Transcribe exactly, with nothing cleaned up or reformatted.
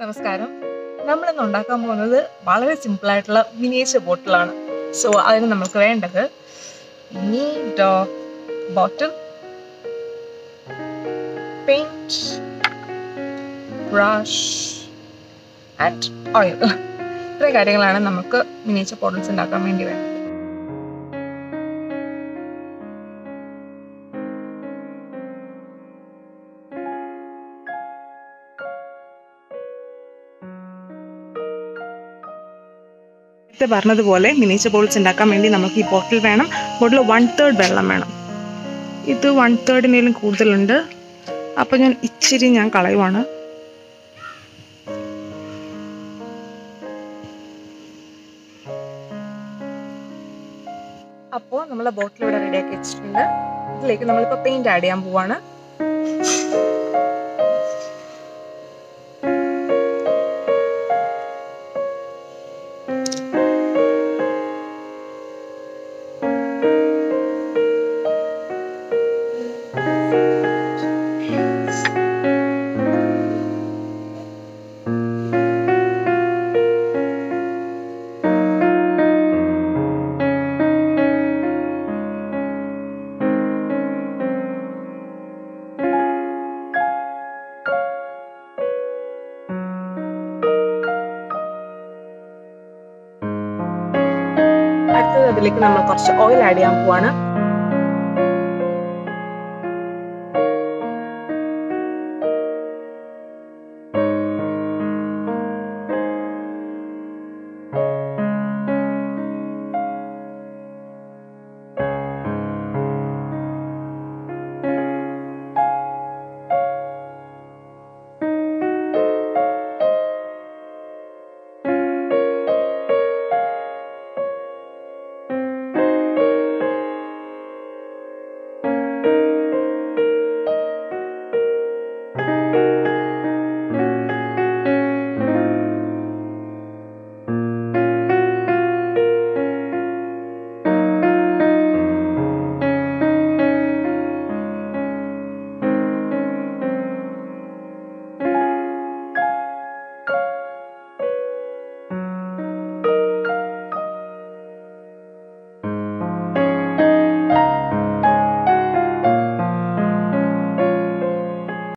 നമസ്കാരം. നമ്മളിന്ന് ഉണ്ടാക്കാൻ പോകുന്നത് വളരെ സിമ്പിളായിട്ടുള്ള മിനിയേച്ചർ ബോട്ടിലാണ്. സോ അതിന് നമുക്ക് വേണ്ടത് need bottle, paint, brush and oil. ഇത്രയും കാര്യങ്ങളാണ് നമുക്ക് മിനിയേച്ചർ ബോട്ടിൽസ് ഉണ്ടാക്കാൻ വേണ്ടി വേണ്ടത്. പറഞ്ഞതുപോലെ മിനിയേച്ചർ ബോട്ടിൽസ് ഉണ്ടാക്കാൻ വേണ്ടി നമുക്ക് ഈ ബോട്ടിൽ വേണം. ബോട്ടിൽ വൺ തേർഡ് വെള്ളം വേണം. ഇത് വൺ തേർഡിനേലും കൂടുതലുണ്ട്, അപ്പോൾ ഞാൻ ഇച്ചിരി ഞാൻ കളയുവാണ്. അപ്പോൾ നമ്മൾ ബോട്ടിൽ ഇവിടെ റെഡിയാക്കി വെച്ചിട്ടുണ്ട്. ഇതിലേക്ക് നമ്മളിപ്പോൾ പെയിന്റ് ആഡ് ചെയ്യാൻ പോവാണ്. അടുത്തത് അതിലേക്ക് നമ്മൾ കുറച്ച് ഓയിൽ ആഡ് ചെയ്യാൻ പോവാണ്.